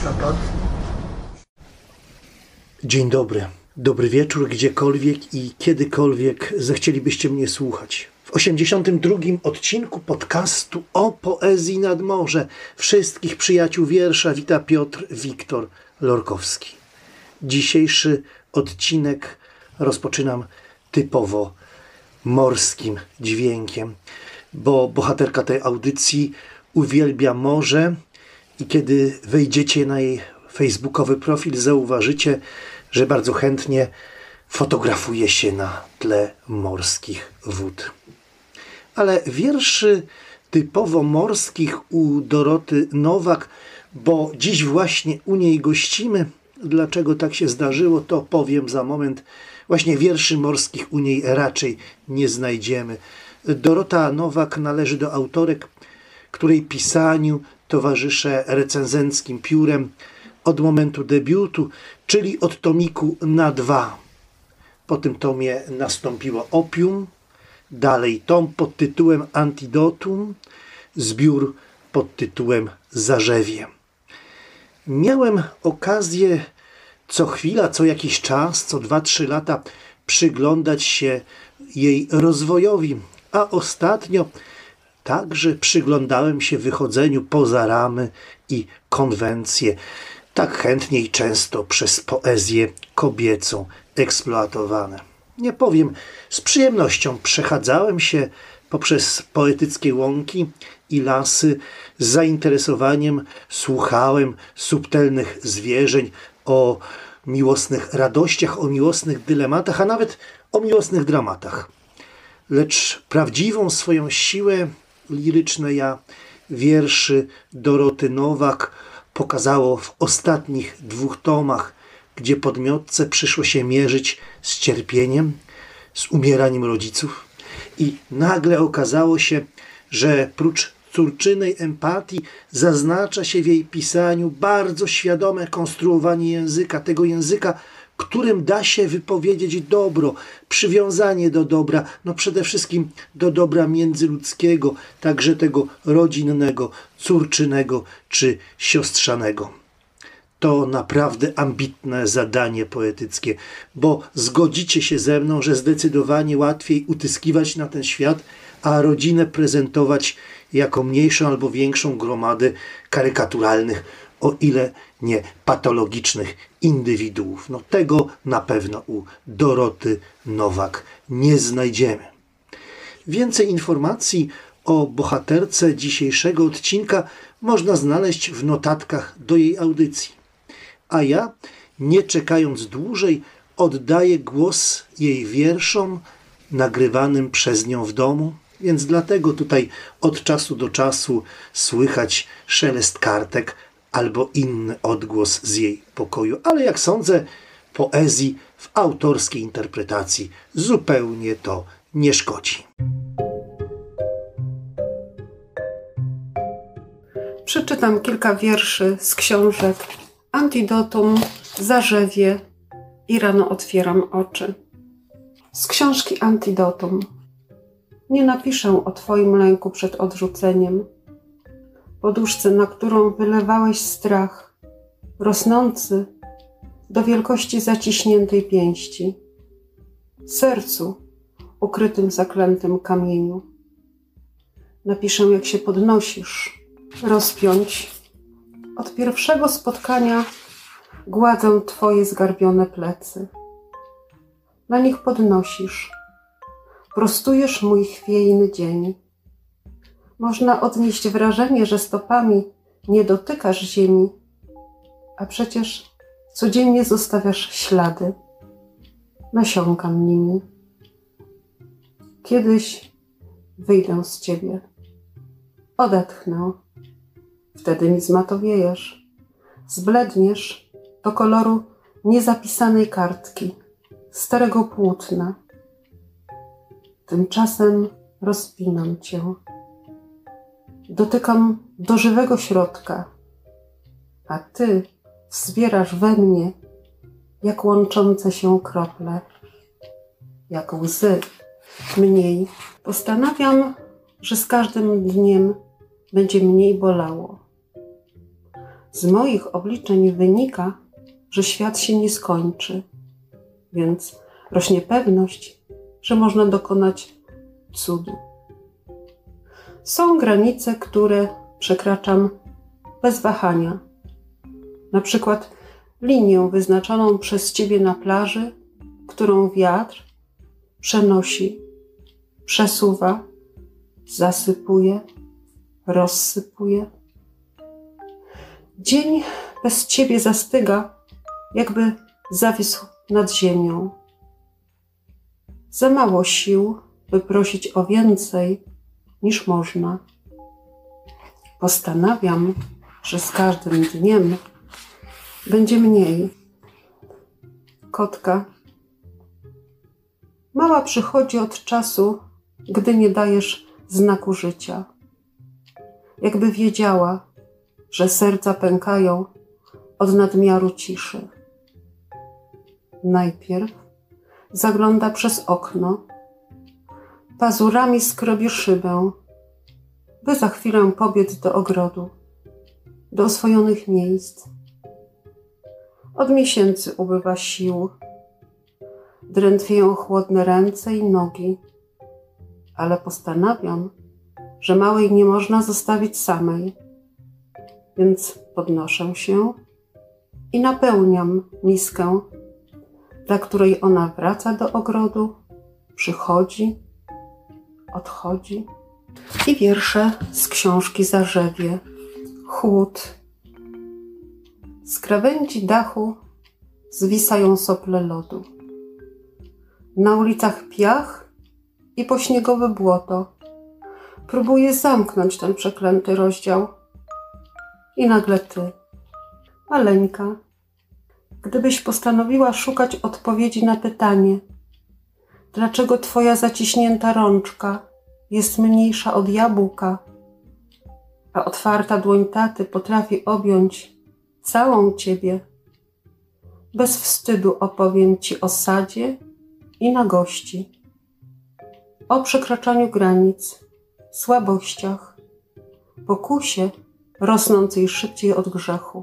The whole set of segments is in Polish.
Zapad. Dzień dobry. Dobry wieczór, gdziekolwiek i kiedykolwiek zechcielibyście mnie słuchać. W 82. odcinku podcastu o poezji nad morze wszystkich przyjaciół wiersza wita Piotr Wiktor Lorkowski. Dzisiejszy odcinek rozpoczynam typowo morskim dźwiękiem, bo bohaterka tej audycji uwielbia morze i kiedy wejdziecie na jej facebookowy profil, zauważycie, że bardzo chętnie fotografuje się na tle morskich wód. Ale wierszy typowo morskich u Doroty Nowak, bo dziś właśnie u niej gościmy. Dlaczego tak się zdarzyło, to powiem za moment. Właśnie wierszy morskich u niej raczej nie znajdziemy. Dorota Nowak należy do autorek, której pisaniu towarzyszę recenzenckim piórem od momentu debiutu, czyli od tomiku na 2. Po tym tomie nastąpiło Opium, dalej tom pod tytułem Antidotum, zbiór pod tytułem Zarzewie. Miałem okazję co chwila, co jakiś czas, co 2-3 lata przyglądać się jej rozwojowi, a ostatnio także przyglądałem się wychodzeniu poza ramy i konwencje, tak chętnie i często przez poezję kobiecą eksploatowane. Nie powiem, z przyjemnością przechadzałem się poprzez poetyckie łąki i lasy, z zainteresowaniem słuchałem subtelnych zwierzeń o miłosnych radościach, o miłosnych dylematach, a nawet o miłosnych dramatach. Lecz prawdziwą swoją siłę liryczne ja wierszy Doroty Nowak pokazało w ostatnich 2 tomach, gdzie podmiotce przyszło się mierzyć z cierpieniem, z umieraniem rodziców i nagle okazało się, że prócz córczynej empatii zaznacza się w jej pisaniu bardzo świadome konstruowanie języka, tego języka, którym da się wypowiedzieć dobro, przywiązanie do dobra, no przede wszystkim do dobra międzyludzkiego, także tego rodzinnego, córczynego czy siostrzanego. To naprawdę ambitne zadanie poetyckie, bo zgodzicie się ze mną, że zdecydowanie łatwiej utyskiwać na ten świat, a rodzinę prezentować jako mniejszą albo większą gromadę karykaturalnych, o ile nie patologicznych indywiduów. No tego na pewno u Doroty Nowak nie znajdziemy. Więcej informacji o bohaterce dzisiejszego odcinka można znaleźć w notatkach do jej audycji. A ja, nie czekając dłużej, oddaję głos jej wierszom nagrywanym przez nią w domu, więc dlatego tutaj od czasu do czasu słychać szelest kartek albo inny odgłos z jej pokoju. Ale jak sądzę, poezji w autorskiej interpretacji zupełnie to nie szkodzi. Przeczytam kilka wierszy z książek Antidotum, Zarzewie i Rano otwieram oczy. Z książki Antidotum. Nie napiszę o twoim lęku przed odrzuceniem, poduszce, na którą wylewałeś strach, rosnący do wielkości zaciśniętej pięści, sercu ukrytym zaklętym kamieniu. Napiszę, jak się podnosisz, rozpiąć. Od pierwszego spotkania gładzę twoje zgarbione plecy. Na nich podnosisz, prostujesz mój chwiejny dzień. Można odnieść wrażenie, że stopami nie dotykasz ziemi, a przecież codziennie zostawiasz ślady. Nasiąkam nimi. Kiedyś wyjdę z ciebie. Odetchnę. Wtedy mi zmatowiejesz. Zbledniesz do koloru niezapisanej kartki, starego płótna. Tymczasem rozpinam cię. Dotykam do żywego środka, a ty wzbierasz we mnie jak łączące się krople, jak łzy mniej. Postanawiam, że z każdym dniem będzie mniej bolało. z moich obliczeń wynika, że świat się nie skończy, więc rośnie pewność, że można dokonać cudu. Są granice, które przekraczam bez wahania. Na przykład linię wyznaczoną przez Ciebie na plaży, którą wiatr przenosi, przesuwa, zasypuje, rozsypuje. Dzień bez Ciebie zastyga, jakby zawisł nad ziemią. Za mało sił, by prosić o więcej, niż można. Postanawiam, że z każdym dniem będzie mniej. Kotka. Mała przychodzi od czasu, gdy nie dajesz znaku życia. Jakby wiedziała, że serca pękają od nadmiaru ciszy. Najpierw zagląda przez okno, pazurami skrobi szybę, by za chwilę pobiec do ogrodu, do oswojonych miejsc. Od miesięcy ubywa sił, drętwieją chłodne ręce i nogi, ale postanawiam, że małej nie można zostawić samej, więc podnoszę się i napełniam miskę, dla której ona wraca do ogrodu, przychodzi, odchodzi. I wiersze z książki Zarzewie. Chłód. Z krawędzi dachu zwisają sople lodu. Na ulicach piach i pośniegowe błoto. Próbuję zamknąć ten przeklęty rozdział. I nagle ty, maleńka, gdybyś postanowiła szukać odpowiedzi na pytanie, dlaczego twoja zaciśnięta rączka jest mniejsza od jabłka, a otwarta dłoń taty potrafi objąć całą ciebie. Bez wstydu opowiem ci o sadzie i nagości, o przekraczaniu granic, słabościach, pokusie rosnącej szybciej od grzechu.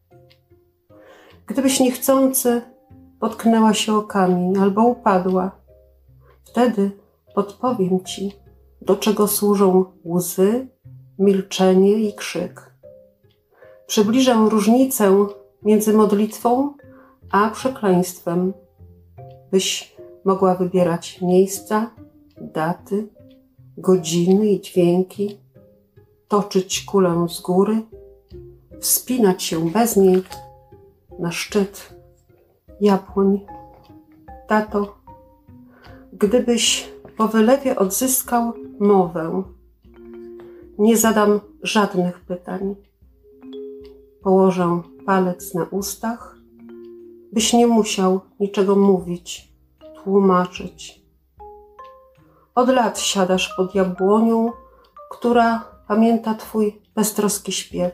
Gdybyś niechcący potknęła się o kamień albo upadła, wtedy podpowiem ci, do czego służą łzy, milczenie i krzyk. Przybliżę różnicę między modlitwą a przekleństwem, byś mogła wybierać miejsca, daty, godziny i dźwięki, toczyć kulę z góry, wspinać się bez niej na szczyt jabłoń. Tato, gdybyś po wylewie odzyskał mowę, nie zadam żadnych pytań. Położę palec na ustach, byś nie musiał niczego mówić, tłumaczyć. Od lat siadasz pod jabłonią, która pamięta twój beztroski śpiew.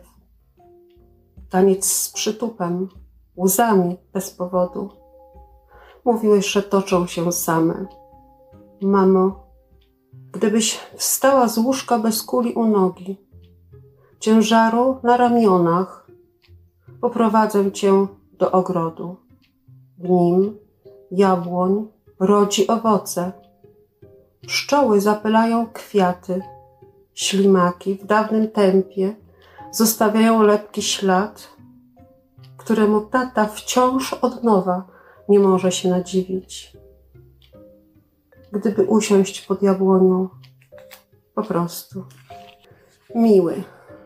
Taniec z przytupem, łzami bez powodu. Mówiłeś, że toczą się same. Mamo, gdybyś wstała z łóżka bez kuli u nogi, ciężaru na ramionach, poprowadzę cię do ogrodu. W nim jabłoń rodzi owoce. Pszczoły zapylają kwiaty. Ślimaki w dawnym tempie zostawiają lepki ślad, któremu tata wciąż od nowa nie może się nadziwić. Gdyby usiąść pod jabłonią, po prostu. Miły.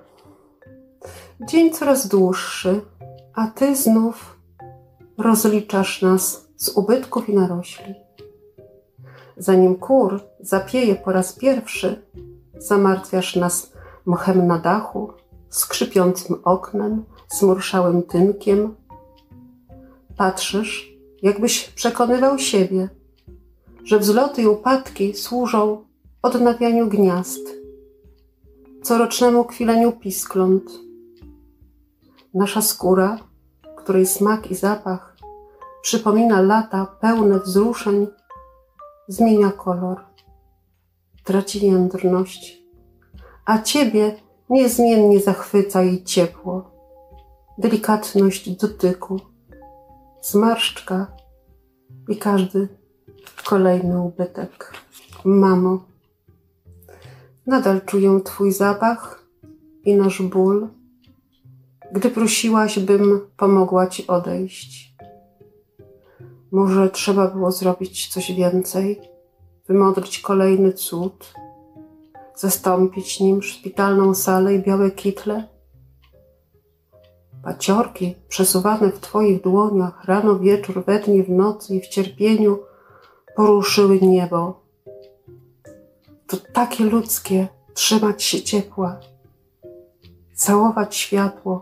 Dzień coraz dłuższy, a ty znów rozliczasz nas z ubytków i narośli. Zanim kur zapieje po raz pierwszy, zamartwiasz nas mchem na dachu, skrzypiącym oknem, zmurszałym tynkiem. Patrzysz, jakbyś przekonywał siebie, że wzloty i upadki służą odnawianiu gniazd, corocznemu kwileniu piskląt. Nasza skóra, której smak i zapach przypomina lata pełne wzruszeń, zmienia kolor, traci jędrność, a ciebie niezmiennie zachwyca jej ciepło. delikatność dotyku, zmarszczka i każdy kolejny ubytek. Mamo, nadal czuję Twój zapach i nasz ból, gdy prosiłaś, bym pomogła Ci odejść. Może trzeba było zrobić coś więcej, wymodlić kolejny cud, zastąpić nim szpitalną salę i białe kitle? Paciorki przesuwane w Twoich dłoniach rano, wieczór, we dnie, w nocy i w cierpieniu poruszyły niebo. To takie ludzkie trzymać się ciepła, całować światło,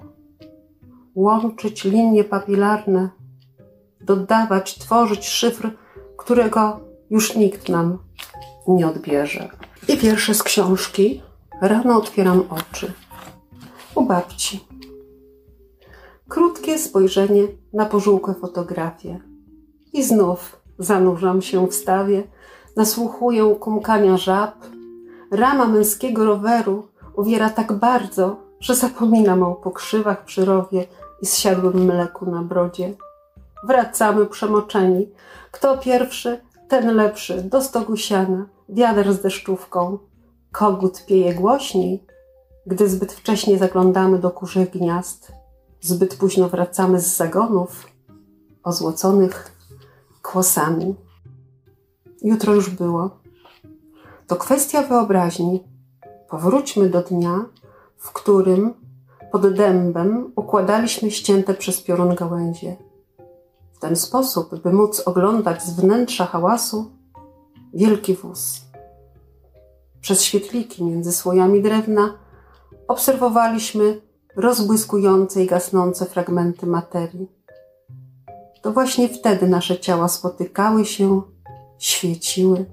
łączyć linie papilarne, dodawać, tworzyć szyfr, którego już nikt nam nie odbierze. I wiersze z książki Rano otwieram oczy. U babci. Krótkie spojrzenie na pożółkłe fotografie. I znów zanurzam się w stawie, nasłuchuję kumkania żab. Rama męskiego roweru uwiera tak bardzo, że zapominam o pokrzywach przy rowie i zsiadłym mleku na brodzie. Wracamy przemoczeni. Kto pierwszy, ten lepszy. Do stogu siana, wiader z deszczówką. Kogut pieje głośniej, gdy zbyt wcześnie zaglądamy do kurzych gniazd. Zbyt późno wracamy z zagonów ozłoconych kłosami. Jutro już było. To kwestia wyobraźni. Powróćmy do dnia, w którym pod dębem układaliśmy ścięte przez piorun gałęzie. W ten sposób, by móc oglądać z wnętrza hałasu wielki wóz. Przez świetliki między słojami drewna obserwowaliśmy rozbłyskujące i gasnące fragmenty materii. To właśnie wtedy nasze ciała spotykały się, świeciły.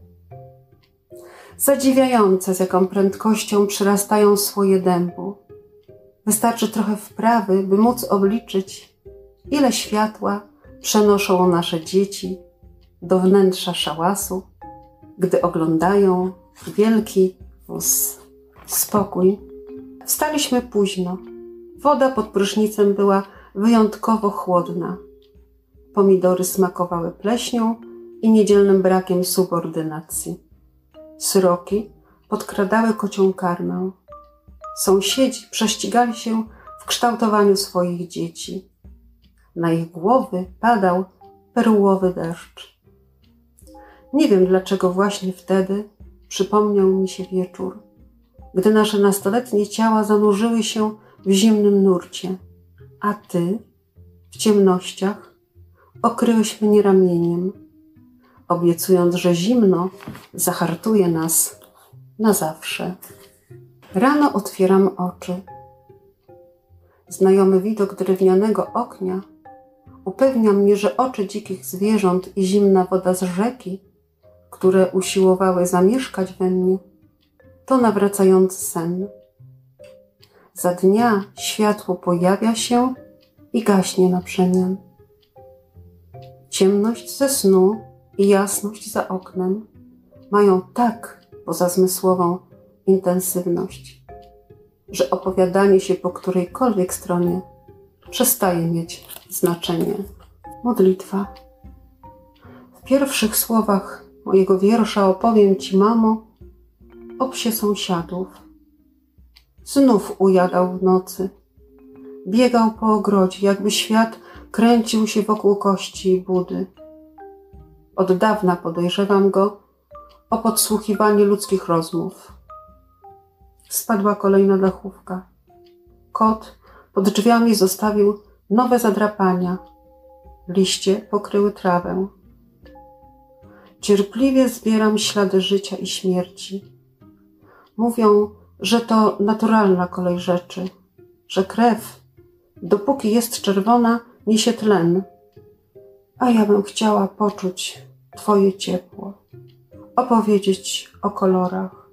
Zadziwiające, z jaką prędkością przyrastają słoje dębu. Wystarczy trochę wprawy, by móc obliczyć, ile światła przenoszą nasze dzieci do wnętrza szałasu, gdy oglądają wielki wóz. Spokój. Wstaliśmy późno. Woda pod prysznicem była wyjątkowo chłodna. Pomidory smakowały pleśnią i niedzielnym brakiem subordynacji. Sroki podkradały kocią karmę. Sąsiedzi prześcigali się w kształtowaniu swoich dzieci. Na ich głowy padał perłowy deszcz. Nie wiem, dlaczego właśnie wtedy przypomniał mi się wieczór, gdy nasze nastoletnie ciała zanurzyły się w zimnym nurcie, a ty w ciemnościach okryłeś mnie ramieniem, obiecując, że zimno zahartuje nas na zawsze. Rano otwieram oczy. Znajomy widok drewnianego oknia upewnia mnie, że oczy dzikich zwierząt i zimna woda z rzeki, które usiłowały zamieszkać we mnie, to nawracający sen. Za dnia światło pojawia się i gaśnie na przemian. Ciemność ze snu i jasność za oknem mają tak pozazmysłową intensywność, że opowiadanie się po którejkolwiek stronie przestaje mieć znaczenie. Modlitwa. W pierwszych słowach mojego wiersza opowiem Ci, mamo, o psie sąsiadów. Znów ujadał w nocy. Biegał po ogrodzie, jakby świat kręcił się wokół kości i budy. Od dawna podejrzewam go o podsłuchiwanie ludzkich rozmów. Spadła kolejna dachówka. Kot pod drzwiami zostawił nowe zadrapania. Liście pokryły trawę. Cierpliwie zbieram ślady życia i śmierci. Mówią, że to naturalna kolej rzeczy, że krew, dopóki jest czerwona, niesie tlen. A ja bym chciała poczuć Twoje ciepło, opowiedzieć o kolorach,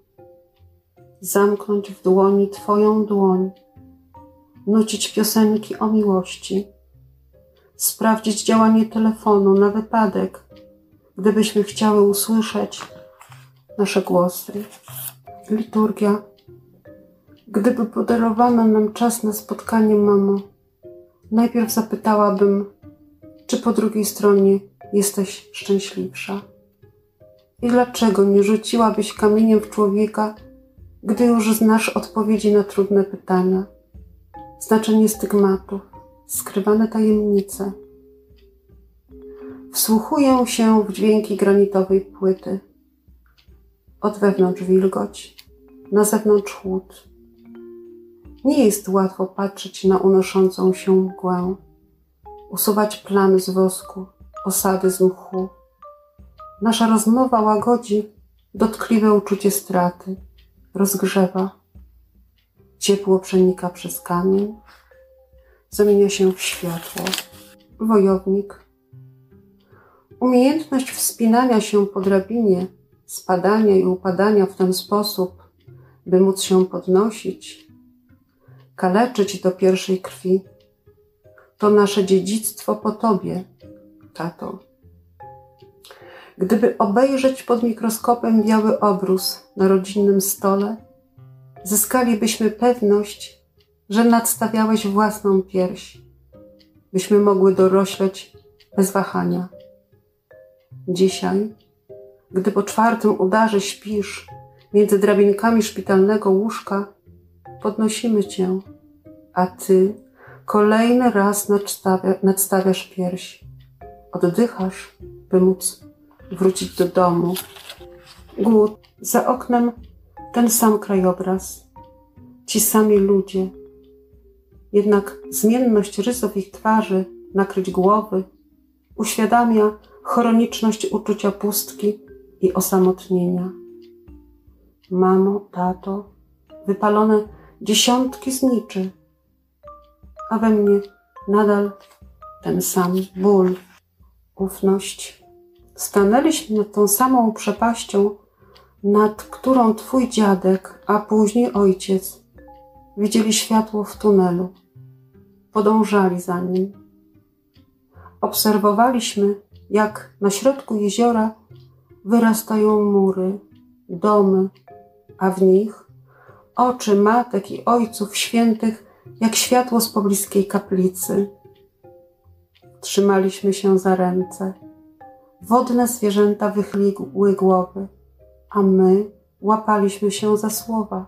zamknąć w dłoni Twoją dłoń, nucić piosenki o miłości, sprawdzić działanie telefonu na wypadek, gdybyśmy chciały usłyszeć nasze głosy. Liturgia. Gdyby podarowano nam czas na spotkanie, mamo, najpierw zapytałabym, czy po drugiej stronie jesteś szczęśliwsza? I dlaczego nie rzuciłabyś kamieniem w człowieka, gdy już znasz odpowiedzi na trudne pytania, znaczenie stygmatów, skrywane tajemnice? Wsłuchuję się w dźwięki granitowej płyty. Od wewnątrz wilgoć, na zewnątrz chłód. Nie jest łatwo patrzeć na unoszącą się mgłę, usuwać plamy z wosku, osady z mchu. Nasza rozmowa łagodzi dotkliwe uczucie straty, rozgrzewa. Ciepło przenika przez kamień, zamienia się w światło. Wojownik. Umiejętność wspinania się po drabinie, spadania i upadania w ten sposób, by móc się podnosić, kaleczyć do pierwszej krwi, to nasze dziedzictwo po tobie, tato. Gdyby obejrzeć pod mikroskopem biały obrus na rodzinnym stole, zyskalibyśmy pewność, że nadstawiałeś własną pierś, byśmy mogły dorośleć bez wahania. Dzisiaj, gdy po 4. udarze śpisz między drabinkami szpitalnego łóżka, podnosimy cię, a ty kolejny raz nadstawiasz pierś. Oddychasz, by móc wrócić do domu. Głód. Za oknem ten sam krajobraz, ci sami ludzie. Jednak zmienność rysów ich twarzy, nakryć głowy, uświadamia chroniczność uczucia pustki i osamotnienia. Mamo, tato, wypalone dziesiątki zniczy, a we mnie nadal ten sam ból, ufność. Stanęliśmy nad tą samą przepaścią, nad którą twój dziadek, a później ojciec widzieli światło w tunelu. Podążali za nim. Obserwowaliśmy, jak na środku jeziora wyrastają mury, domy, a w nich oczy matek i ojców świętych jak światło z pobliskiej kaplicy. Trzymaliśmy się za ręce. Wodne zwierzęta wychyliły głowy, a my łapaliśmy się za słowa.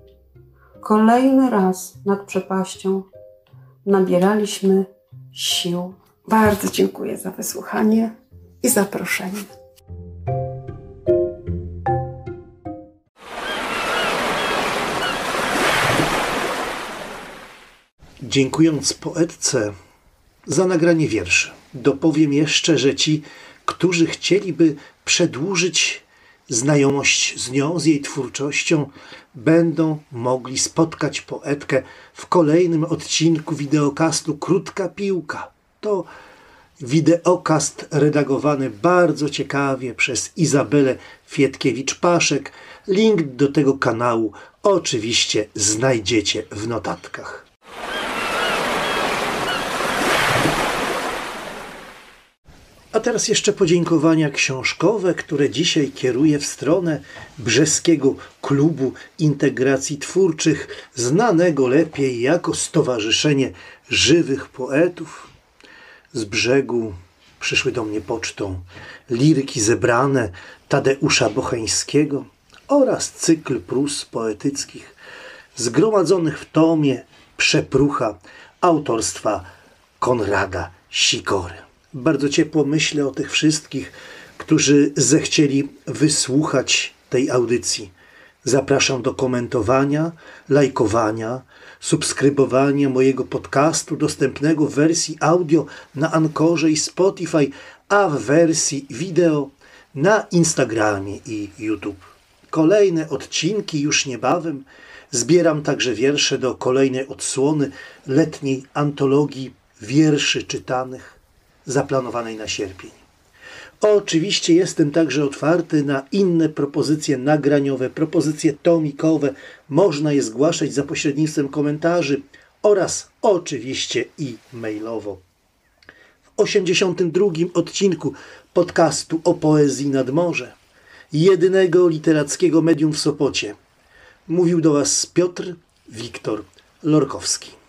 Kolejny raz nad przepaścią nabieraliśmy sił. Bardzo dziękuję za wysłuchanie i zaproszenie. Dziękując poetce za nagranie wierszy, dopowiem jeszcze, że ci, którzy chcieliby przedłużyć znajomość z nią, z jej twórczością, będą mogli spotkać poetkę w kolejnym odcinku wideokastu Krótka Piłka. To wideokast redagowany bardzo ciekawie przez Izabelę Fietkiewicz-Paszek. Link do tego kanału oczywiście znajdziecie w notatkach. A teraz jeszcze podziękowania książkowe, które dzisiaj kieruję w stronę Brzeskiego Klubu Integracji Twórczych, znanego lepiej jako Stowarzyszenie Żywych Poetów. Z Brzegu przyszły do mnie pocztą liryki zebrane Tadeusza Bocheńskiego oraz cykl prós poetyckich zgromadzonych w tomie Przeprucha autorstwa Konrada Sikory. Bardzo ciepło myślę o tych wszystkich, którzy zechcieli wysłuchać tej audycji. Zapraszam do komentowania, lajkowania, subskrybowania mojego podcastu dostępnego w wersji audio na Ankorze i Spotify, a w wersji wideo na Instagramie i YouTube. Kolejne odcinki już niebawem. Zbieram także wiersze do kolejnej odsłony letniej antologii wierszy czytanych zaplanowanej na sierpień. Oczywiście jestem także otwarty na inne propozycje nagraniowe, propozycje tomikowe. Można je zgłaszać za pośrednictwem komentarzy oraz oczywiście i mailowo. W 82. odcinku podcastu o poezji nad morze, jedynego literackiego medium w Sopocie, mówił do Was Piotr Wiktor Lorkowski.